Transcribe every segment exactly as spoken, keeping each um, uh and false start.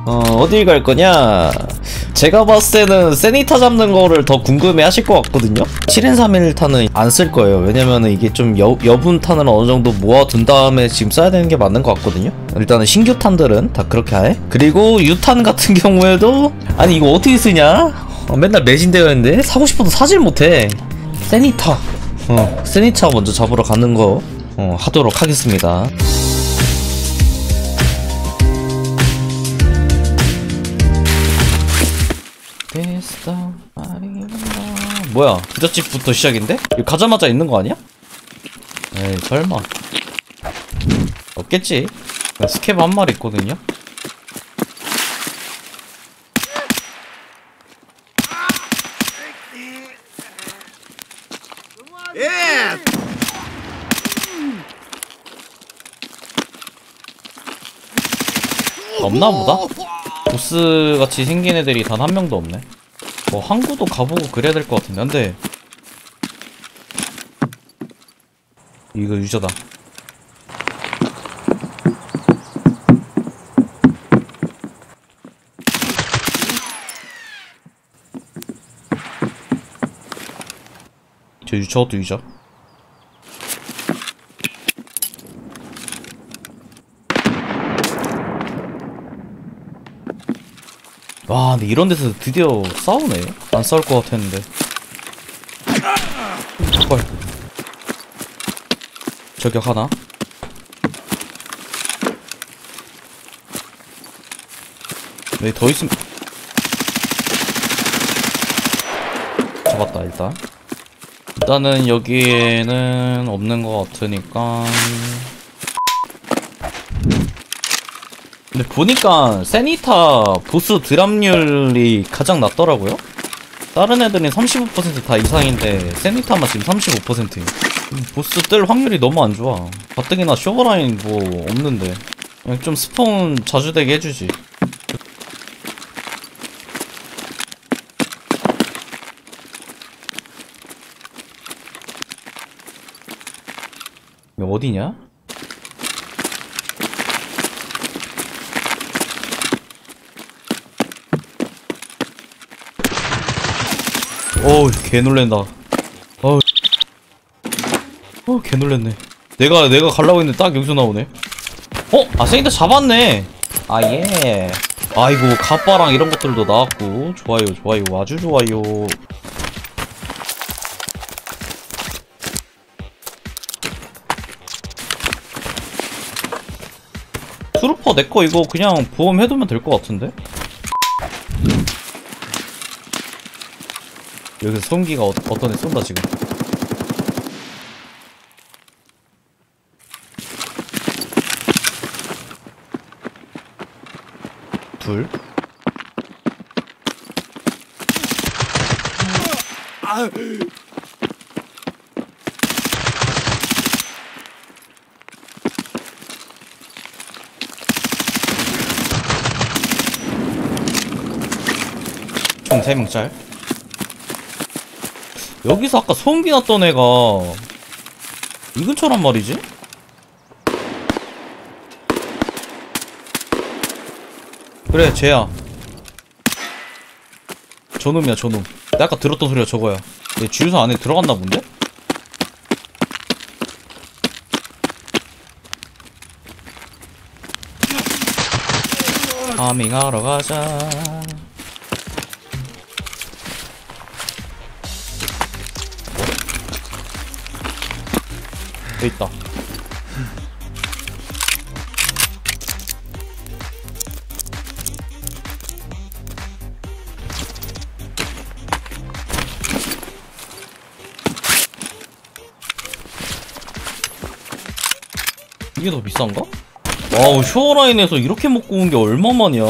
어, 어딜 갈 거냐? 제가 봤을 때는 세니타 잡는 거를 더 궁금해 하실 것 같거든요? 칠 인 삼 일 탄은 안 쓸 거예요. 왜냐면은 이게 좀 여, 여분 탄을 어느 정도 모아둔 다음에 지금 써야 되는 게 맞는 것 같거든요? 일단은 신규 탄들은 다 그렇게 해. 그리고 유탄 같은 경우에도, 아니, 이거 어떻게 쓰냐? 어, 맨날 매진되어 있는데? 사고 싶어도 사질 못해. 세니타. 어, 세니타 먼저 잡으러 가는 거, 어, 하도록 하겠습니다. 뭐야, 부잣집부터 시작인데? 이거 가자마자 있는 거 아니야? 에이, 설마. 없겠지. 스캡 한 마리 있거든요? 없나보다? 보스같이 생긴 애들이 단 한 명도 없네. 뭐 항구도 가보고 그래야 될 것 같은데. 근데 이거 유저다. 저 유, 저것도 유저. 와, 근데 이런 데서 드디어 싸우네. 안 싸울 것 같았는데. 헐. 저격 하나. 네, 더 있으면 잡았다. 일단 일단은 여기에는 없는 것 같으니까. 근데 보니까 세니타 보스 드랍률이 가장 낮더라고요. 다른 애들은 삼십오 퍼센트 다 이상인데 세니타만 지금 삼십오 퍼센트예요. 보스 뜰 확률이 너무 안 좋아. 가뜩이나 쇼버라인 뭐 없는데 그냥 좀 스폰 자주 되게 해주지. 어디냐? 어우, 개놀랜다. 어우, 어우, 개놀랬네. 내가 내가 갈라고 했는데 딱 여기서 나오네. 어? 아, 세니타 잡았네. 아, 예. 아이고, 갑바랑 이런 것들도 나왔고. 좋아요, 좋아요, 아주 좋아요. 트루퍼 내거 이거 그냥 보험해두면 될 것 같은데? 여기서 소음기가 어, 어떤 애 쏜다 지금. 둘. 총 세 명짤. 여기서 아까 소음기 났던 애가 이 근처란 말이지? 그래, 쟤야. 저놈이야, 저놈. 내가 아까 들었던 소리가 저거야. 얘 주유소 안에 들어갔나 본데? 파밍하러 가자. 여기 있다. 이게 더 비싼가? 와우, 쇼어라인에서 이렇게 먹고 온 게 얼마만이야.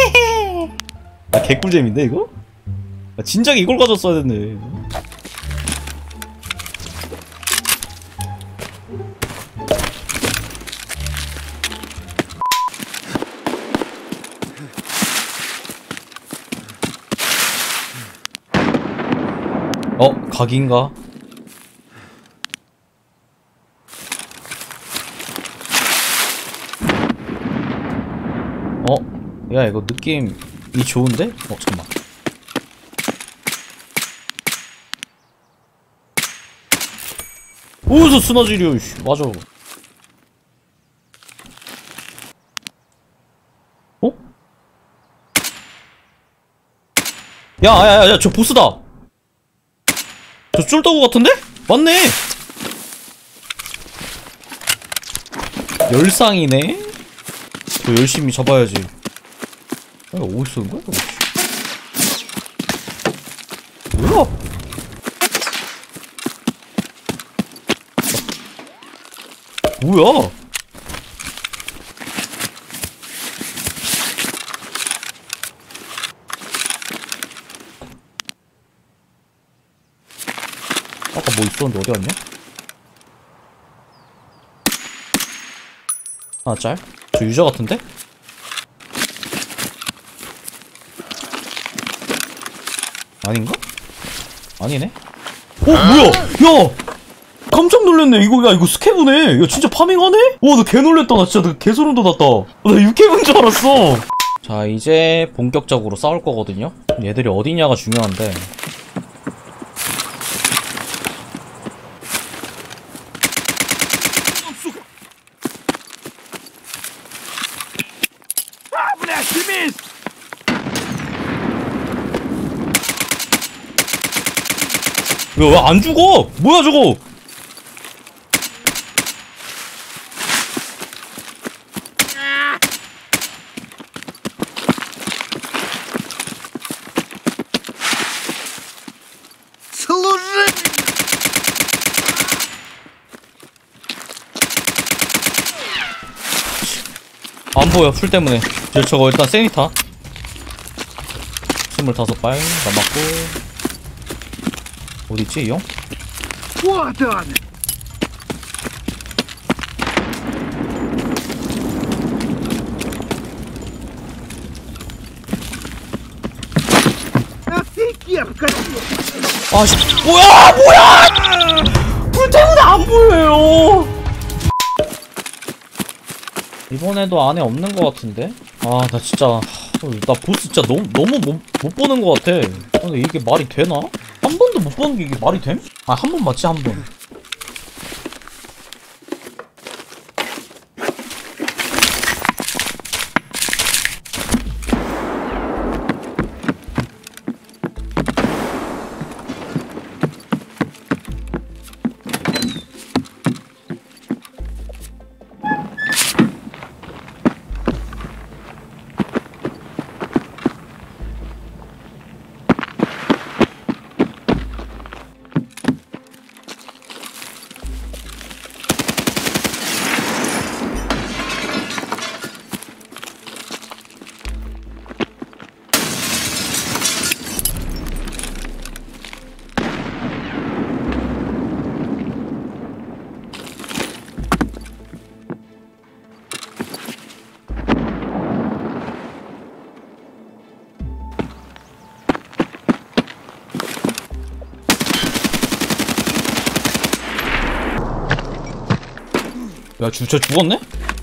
아, 개꿀잼인데 이거? 아, 진작에 이걸 가졌어야 됐네. 어? 각인가? 어? 야 이거 느낌이 좋은데? 어 잠깐만. 어디서 스나지려. 맞아. 어? 야야야야 저 보스다. 저 쫄다구 같은데? 맞네. 열상이네. 저 열심히 잡아야지. 아, 이거 어디 쓰는 거야? 뭐야? 뭐야? 아까 뭐 있었는데 어디 갔냐? 아 짤? 저 유저 같은데? 아닌가? 아니네? 어 뭐야! 야! 깜짝 놀랐네. 이거 야 이거 스케브네. 야 진짜 파밍하네? 와 나 개 놀랬다. 나 진짜 나 개소름 돋았다. 나 육개분인 줄 알았어. 자 이제 본격적으로 싸울 거거든요. 얘들이 어디냐가 중요한데. 야 왜 안 죽어? 뭐야 저거? 안 보여 풀 때문에. 저 저거 일단 세니타 스물다섯 발 남았고. 어디있지 이 형? 아씨 뭐야 뭐야! 불 때문에 안 보여요. 이번에도 안에 없는 것 같은데? 아 나 진짜 나 보스 진짜 너무 너무 못, 못 보는 것 같아. 근데 이게 말이 되나? 한 번도 못 보는 게 이게 말이 됨? 아 한 번 맞지 한 번. 야 진짜 죽었네?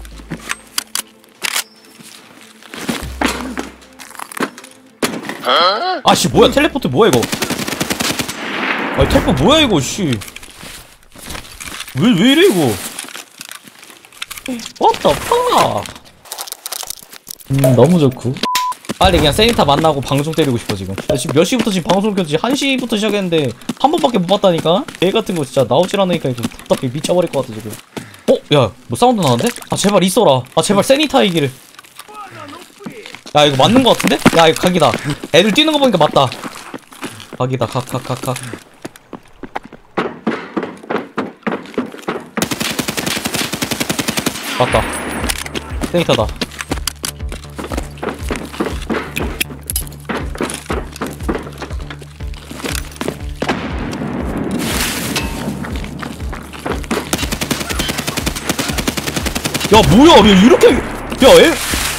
아씨 뭐야 텔레포트 뭐야 이거. 아니 텔포 뭐야 이거 씨. 왜 왜 이래 이거. What the fuck. 음 너무 좋고. 빨리 그냥 세니타 만나고 방송 때리고 싶어 지금. 나 지금 몇 시부터 지금 방송 켰지? 한 시부터 시작했는데 한 번밖에 못 봤다니까? 개 같은 거 진짜 나오질 않으니까 이거 답답해 미쳐버릴 것 같아 지금. 어? 야 뭐 사운드 나는데? 아 제발 있어라. 아 제발 세니타이기를. 야 이거 맞는 거 같은데? 야 이거 각이다. 애들 뛰는 거 보니까 맞다. 각이다 각 각 각 각. 맞다. 세니타다. 야 뭐야 왜 이렇게 야 애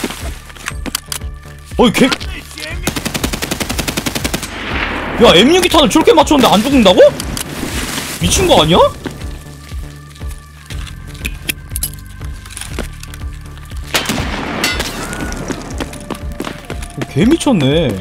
어이 개 야 엠육이 탄을 저렇게 맞췄는데 안 죽는다고? 미친 거 아니야? 개 미쳤네.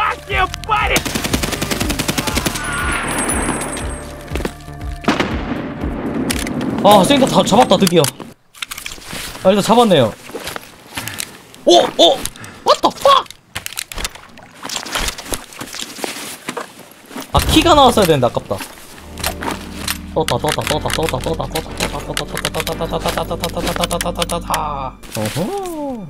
아 세니타 다 잡았다 드디어. 아 일단 잡았네요. 오! 오! What the fuck! 아 키가 나왔어야 되는데 아깝다. 떴다 떴다 떴다 떴다 떴다 떴다 떴다 떴다 떴다 떴다 떴다 떴다 떴다. 어허.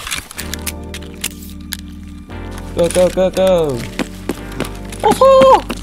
고고고고. 어허.